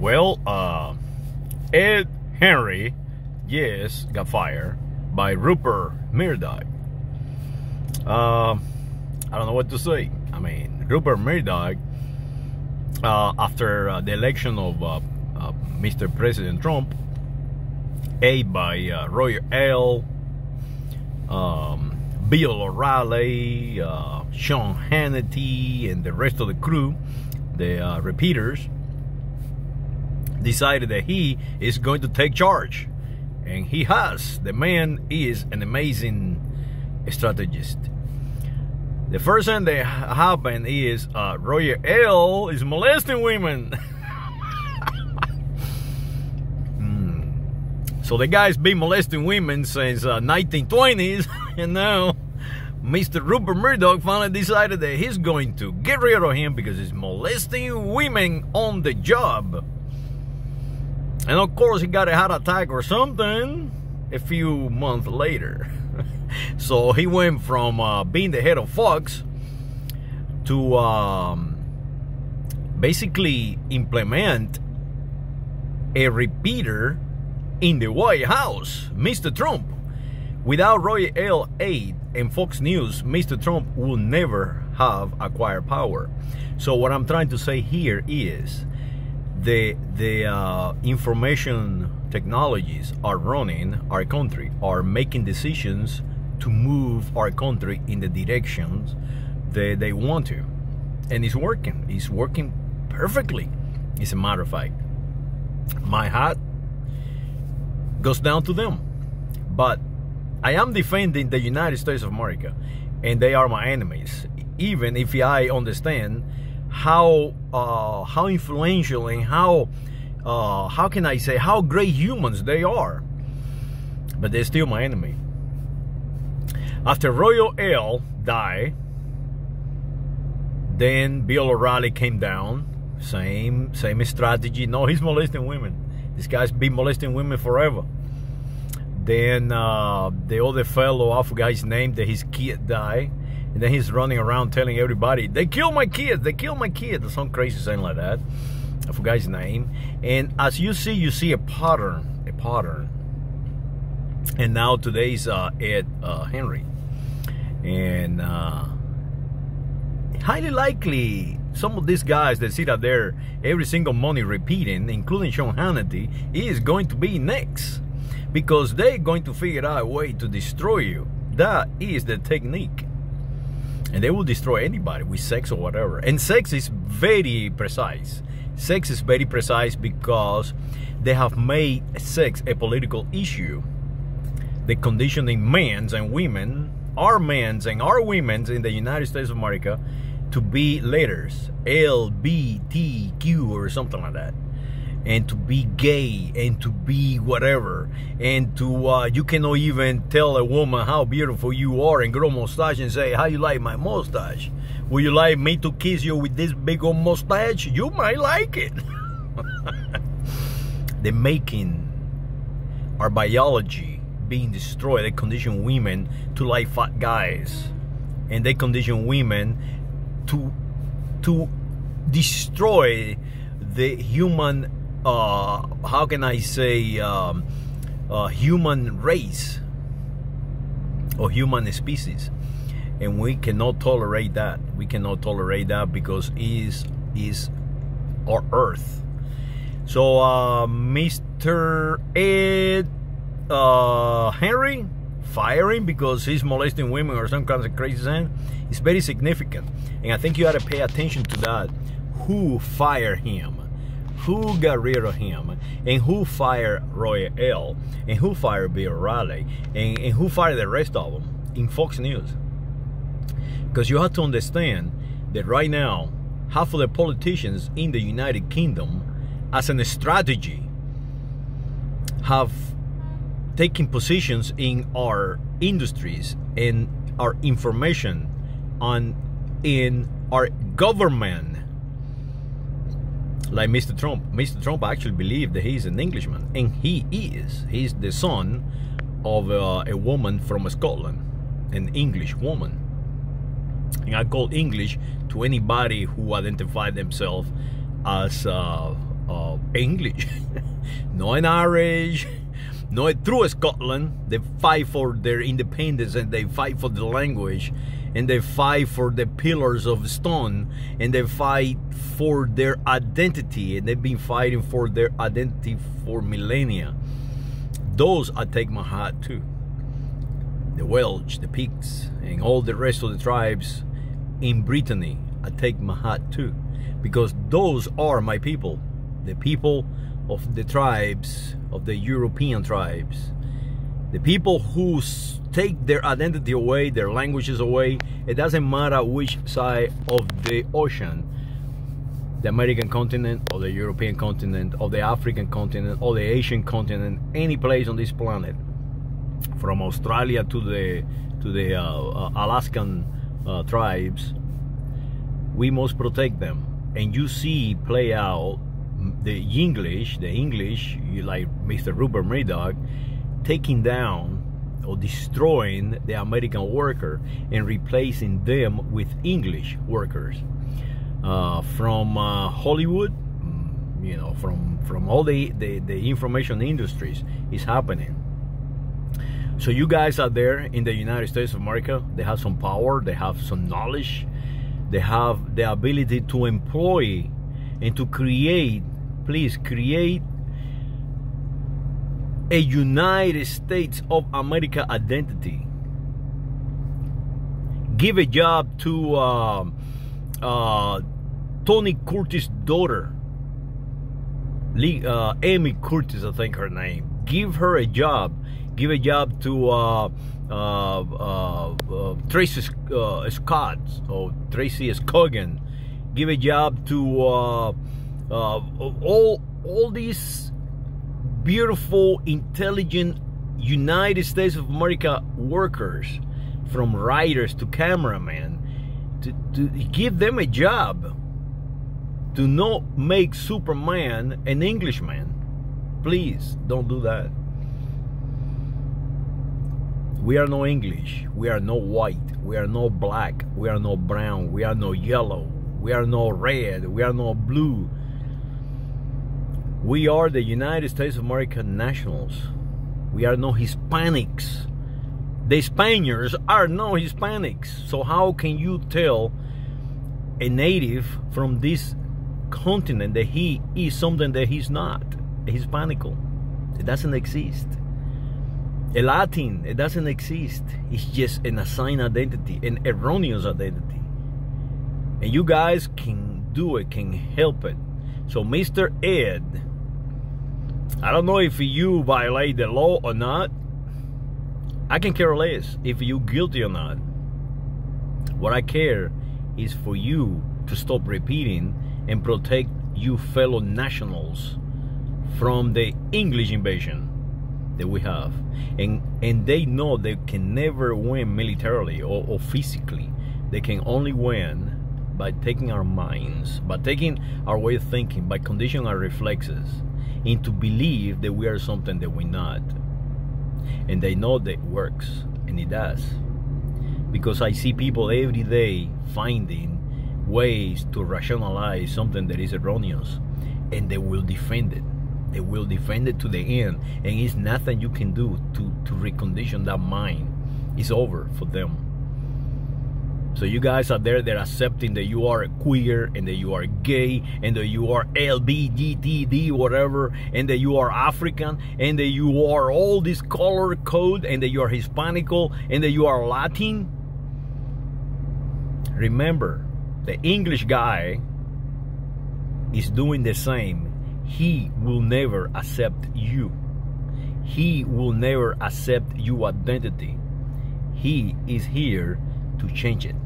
Well, Ed Henry, yes, got fired by Rupert Murdoch. I don't know what to say. I mean, Rupert Murdoch, after the election of Mr. President Trump, aided by Roy L., Bill O'Reilly, Sean Hannity, and the rest of the crew, the repeaters, decided that he is going to take charge. And he has. The man is an amazing strategist. The first thing that happened is Roy L. is molesting women. So the guy's been molesting women since 1920s, and now Mr. Rupert Murdoch finally decided that he's going to get rid of him because he's molesting women on the job. And of course he got a heart attack or something a few months later. So he went from being the head of Fox to basically implement a repeater in the White House, Mr. Trump. Without Roy L. aid and Fox News, Mr. Trump will never have acquired power. So what I'm trying to say here is the information technologies are running our country, are making decisions to move our country in the directions that they want to. And it's working. It's working perfectly. As a matter of fact, my hat goes down to them. But I am defending the United States of America, and they are my enemies, even if I understand how influential and how can I say, how great humans they are. But they're still my enemy. After Roy L. died, then Bill O'Reilly came down. Same strategy. No, he's molesting women. This guy's been molesting women forever. Then the other fellow, I forgot his name, that his kid died. And then he's running around telling everybody, they killed my kid, they killed my kid, or some crazy thing like that. I forgot his name. And as you see a pattern. And now today's Ed Henry. And highly likely, some of these guys that sit out there every single morning repeating, including Sean Hannity, is going to be next. Because they're going to figure out a way to destroy you. That is the technique. And they will destroy anybody with sex or whatever. And sex is very precise. Sex is very precise because they have made sex a political issue. They're conditioning men and women, our men and our women in the United States of America, to be letters, LBTQ or something like that. And to be gay, and to be whatever, and to you cannot even tell a woman how beautiful you are and grow a mustache and say, how you like my mustache? Will you like me to kiss you with this big old mustache? You might like it. They're making our biology being destroyed. They condition women to like fat guys, and they condition women to destroy the human how can I say human race or human species. And we cannot tolerate that. We cannot tolerate that because it is our earth. So Mr. Ed Henry firing because he's molesting women or some kind of crazy thing is very significant. And I think you ought to pay attention to that. Who fired him? Who got rid of him? And who fired Roy L? And who fired Bill O'Reilly? And who fired the rest of them in Fox News? Because you have to understand that right now, half of the politicians in the United Kingdom, as a strategy, have taken positions in our industries and our information in our government. Like Mr. Trump. Mr. Trump actually believed that he's an Englishman, and he is. He's the son of a woman from Scotland, an English woman. And I call English to anybody who identify themselves as English, not in Irish, not through Scotland. They fight for their independence, and they fight for the language, and they fight for the pillars of stone, and they fight for their identity, and they've been fighting for their identity for millennia. Those I take my hat to. The Welsh, the Picts, and all the rest of the tribes in Brittany, I take my hat to, because those are my people. The people of the tribes, of the European tribes, the people who take their identity away, their languages away. It doesn't matter which side of the ocean, the American continent, or the European continent, or the African continent, or the Asian continent, any place on this planet, from Australia to the Alaskan tribes, we must protect them. And you see play out the English, like Mr. Rupert Murdoch, taking down or destroying the American worker and replacing them with English workers from Hollywood, you know, from all the information industries is happening. So you guys out there in the United States of America, they have some power, they have some knowledge, they have the ability to employ and to create. Please create a United States of America identity. Give a job to Tony Curtis' daughter, Amy Curtis, I think her name. Give her a job. Give a job to Tracy Scott or Tracy Scoggin. Give a job to all these beautiful, intelligent United States of America workers, from writers to cameramen, to give them a job. Do not make Superman an Englishman. Please don't do that. We are no English, we are no white, we are no black, we are no brown, we are no yellow, we are no red, we are no blue. We are the United States of America nationals. We are no Hispanics. The Spaniards are no Hispanics. So how can you tell a native from this continent that he is something that he's not? A Hispanical. It doesn't exist. A Latin, it doesn't exist. It's just an assigned identity, an erroneous identity. And you guys can do it, can help it. So Mr. Ed, I don't know if you violate the law or not. I can care less if you're guilty or not. What I care is for you to stop repeating and protect you fellow nationals from the English invasion that we have. And they know they can never win militarily or physically. They can only win by taking our minds, by taking our way of thinking, by conditioning our reflexes into believe that we are something that we're not. And they know that it works, and it does. Because I see people every day finding ways to rationalize something that is erroneous, and they will defend it. They will defend it to the end, and it's nothing you can do to recondition that mind. It's over for them. So you guys are there, they're accepting that you are queer, and that you are gay, and that you are LBGTD, whatever, and that you are African, and that you are all this color code, and that you are Hispanical, and that you are Latin. Remember, the English guy is doing the same. He will never accept you. He will never accept your identity. He is here to change it.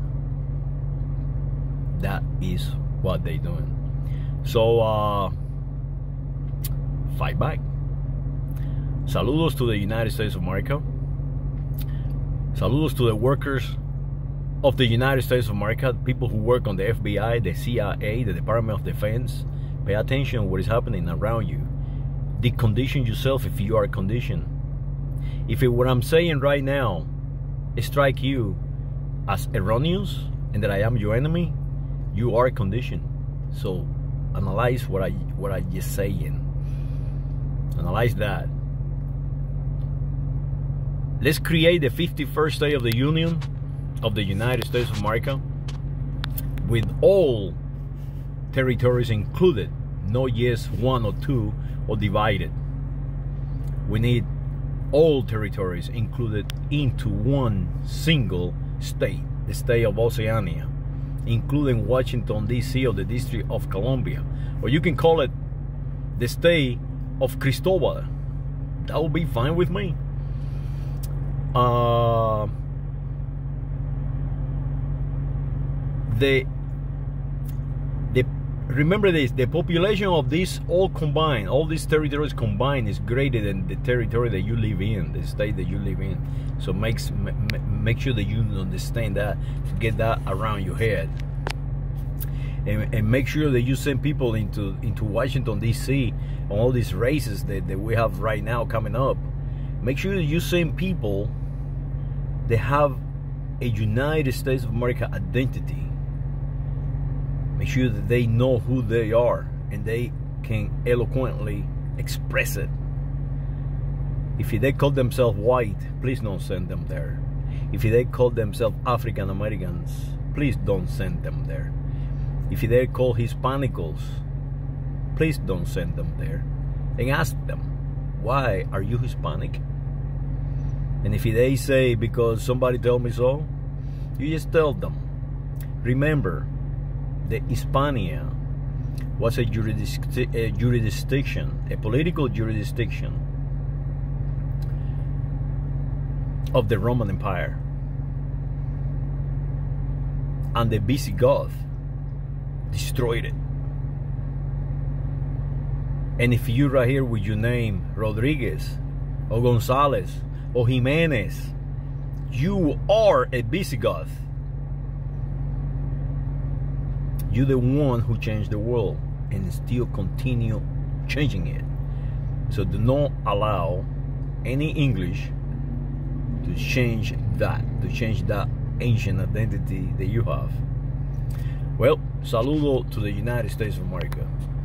That is what they're doing. So fight back. Saludos to the United States of America. Saludos to the workers of the United States of America, people who work on the FBI, the CIA, the Department of Defense. Pay attention to what is happening around you. Decondition yourself if you are conditioned. If what I'm saying right now strike you as erroneous and that I am your enemy, you are conditioned. So analyze what I just saying. Analyze that. Let's create the 51st State of the Union of the United States of America with all territories included, not just one or two or divided. We need all territories included into one single state, the state of Oceania, including Washington, D.C. or the District of Columbia. Or you can call it the state of Cristobal. That will be fine with me. Remember this, the population of these all combined, all these territories combined, is greater than the territory that you live in, the state that you live in. So make sure that you understand that, to get that around your head. And make sure that you send people into Washington, D.C. on all these races that we have right now coming up. Make sure that you send people that have a United States of America identity. Make sure that they know who they are and they can eloquently express it. If they call themselves white, please don't send them there. If they call themselves African Americans, please don't send them there. If they call Hispanicals, please don't send them there. And ask them, why are you Hispanic? And if they say, because somebody told me so, you just tell them. Remember, the Hispania was a jurisdiction, a political jurisdiction of the Roman Empire. And the Visigoths destroyed it. And if you right here with your name Rodriguez or Gonzalez or Jimenez, you are a Visigoth. You're the one who changed the world and still continue changing it. So do not allow any English to change that ancient identity that you have. Well, saludo to the United States of America.